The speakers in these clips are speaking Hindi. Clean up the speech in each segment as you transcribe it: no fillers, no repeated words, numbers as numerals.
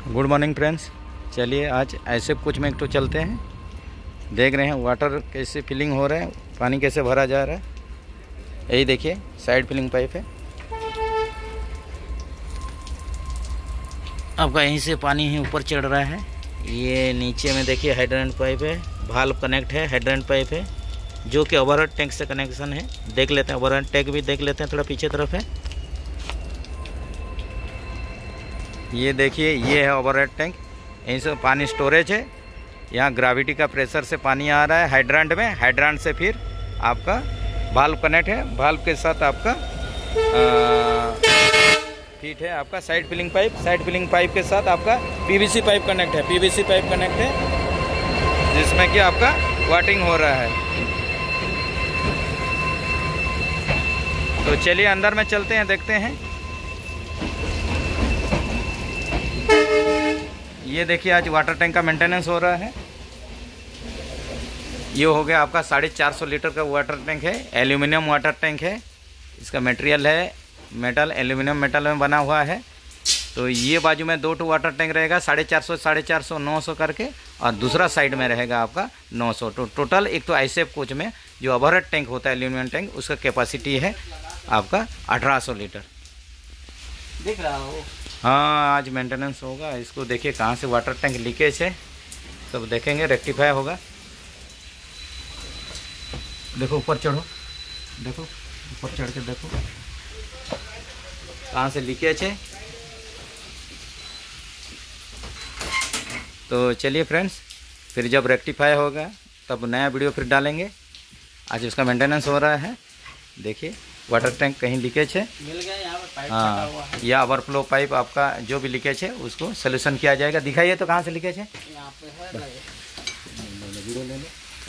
Good morning friends. चलिए आज ऐसे कुछ में एक तो चलते हैं, देख रहे हैं वाटर कैसे फिलिंग हो रहा है, पानी कैसे भरा जा रहा है। यही देखिए साइड फिलिंग पाइप है आपका, यहीं से पानी ही ऊपर चढ़ रहा है। ये नीचे में देखिए हाइड्रेंट पाइप है, वाल्व कनेक्ट है, हाइड्रेंट पाइप है जो कि ओवरहेड टैंक से कनेक्शन है। देख लेते हैं ओवरहेड टैंक भी देख लेते हैं, थोड़ा पीछे तरफ है। ये देखिए ये है ओवरहेड टैंक, यहीं से पानी स्टोरेज है। यहाँ ग्रेविटी का प्रेशर से पानी आ रहा है हाइड्रेंट में, हाइड्रेंट से फिर आपका वाल्व कनेक्ट है, वाल्व के साथ आपका फीट है आपका side filling pipe, side filling pipe के साथ आपका पीवीसी पाइप कनेक्ट है, पीवीसी पाइप कनेक्ट है जिसमें कि आपका वाटिंग हो रहा है। तो चलिए अंदर में चलते हैं, देखते हैं। ये देखिए आज वाटर टैंक का मेंटेनेंस हो रहा है। ये हो गया आपका 450 लीटर का वाटर टैंक है, एल्यूमिनियम वाटर टैंक है। इसका मटेरियल है मेटल, एल्यूमिनियम मेटल में बना हुआ है। तो ये बाजू में 2 वाटर टैंक रहेगा 450 900 करके, और दूसरा साइड में रहेगा आपका 900। तो टोटल एक तो ऐसे कोच में जो ओवरहेड टैंक होता है एल्यूमिनियम टैंक, उसका कैपेसिटी है आपका 1800 लीटर। दिख रहा हो? हाँ आज मेंटेनेंस होगा। इसको देखिए कहाँ से वाटर टैंक लीकेज है, सब देखेंगे, रेक्टिफाई होगा। देखो ऊपर चढ़ो, देखो ऊपर चढ़ के देखो कहाँ से लीकेज है। तो चलिए फ्रेंड्स, फिर जब रेक्टिफाई होगा तब नया वीडियो फिर डालेंगे। आज उसका मेंटेनेंस हो रहा है। देखिए वाटर टैंक कहीं लीकेज है, मिल गया यहाँ पर पाइप हाँ, हुआ है। या ओवरफ्लो पाइप आपका जो भी लीकेज है उसको सोल्यूशन किया जाएगा। दिखाइए तो कहाँ से लीकेज है। यहाँ पे है वीडियो ले लो।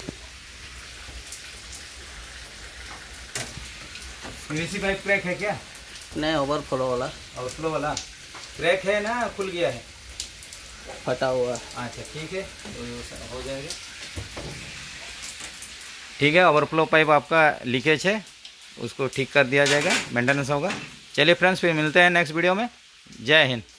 पीवीसी पाइप क्रैक है क्या? नहीं, ओवरफ्लो वाला ओवरफ्लो वाला क्रैक है ना, खुल गया है, फटा हुआ। अच्छा ठीक है, तो हो जाएगा। ठीक है, ओवरफ्लो पाइप आपका लीकेज है, उसको ठीक कर दिया जाएगा, मेंटेनेंस होगा। चलिए फ्रेंड्स, फिर मिलते हैं नेक्स्ट वीडियो में। जय हिंद।